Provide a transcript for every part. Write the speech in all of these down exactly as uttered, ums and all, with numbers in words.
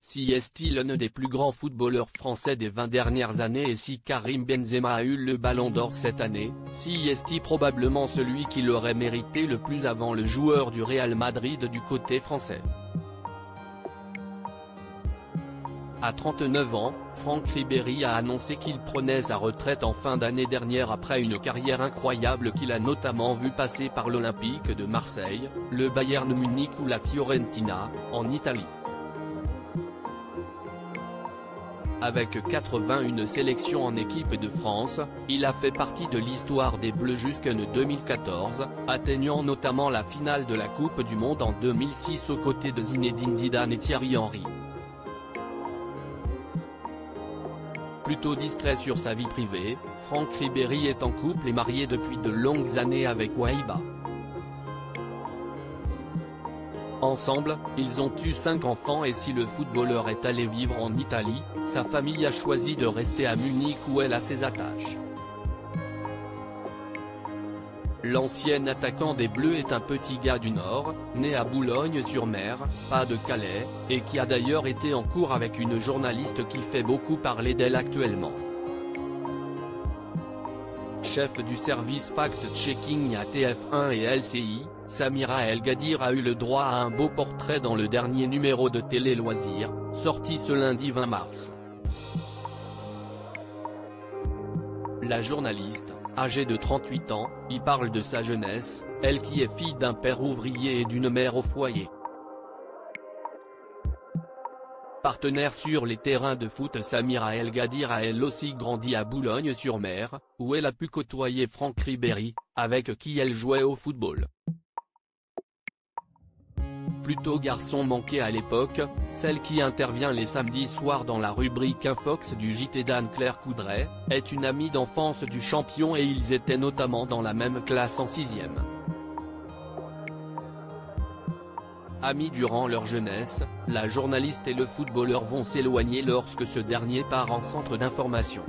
Si est-il l'un des plus grands footballeurs français des vingt dernières années et si Karim Benzema a eu le ballon d'or cette année, si est-il probablement celui qui l'aurait mérité le plus avant le joueur du Real Madrid du côté français. À trente-neuf ans, Franck Ribéry a annoncé qu'il prenait sa retraite en fin d'année dernière après une carrière incroyable qu'il a notamment vu passer par l'Olympique de Marseille, le Bayern Munich ou la Fiorentina, en Italie. Avec quatre-vingt-une sélections en équipe de France, il a fait partie de l'histoire des Bleus jusqu'en deux mille quatorze, atteignant notamment la finale de la Coupe du Monde en deux mille six aux côtés de Zinedine Zidane et Thierry Henry. Plutôt discret sur sa vie privée, Franck Ribéry est en couple et marié depuis de longues années avec Waiba. Ensemble, ils ont eu cinq enfants et si le footballeur est allé vivre en Italie, sa famille a choisi de rester à Munich où elle a ses attaches. L'ancien attaquant des Bleus est un petit gars du Nord, né à Boulogne-sur-Mer, pas de Calais, et qui a d'ailleurs été en cours avec une journaliste qui fait beaucoup parler d'elle actuellement. Chef du service fact-checking à T F un et L C I, Samira El Ghadir a eu le droit à un beau portrait dans le dernier numéro de Télé Loisirs, sorti ce lundi vingt mars. La journaliste, âgée de trente-huit ans, y parle de sa jeunesse, elle qui est fille d'un père ouvrier et d'une mère au foyer. Partenaire sur les terrains de foot, Samira El Ghadir a elle aussi grandi à Boulogne-sur-Mer, où elle a pu côtoyer Franck Ribéry, avec qui elle jouait au football. Plutôt garçon manqué à l'époque, celle qui intervient les samedis soirs dans la rubrique Infox du J T d'Anne-Claire Coudray, est une amie d'enfance du champion et ils étaient notamment dans la même classe en sixième. Amis durant leur jeunesse, la journaliste et le footballeur vont s'éloigner lorsque ce dernier part en centre d'information.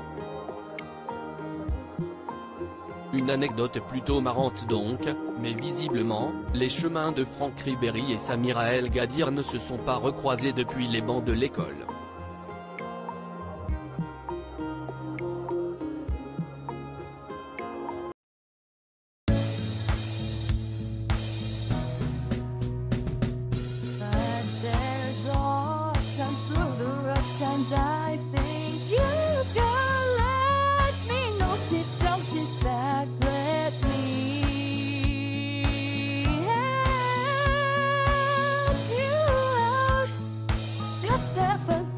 Une anecdote plutôt marrante donc, mais visiblement, les chemins de Franck Ribéry et Samira El Ghadir ne se sont pas recroisés depuis les bancs de l'école. Step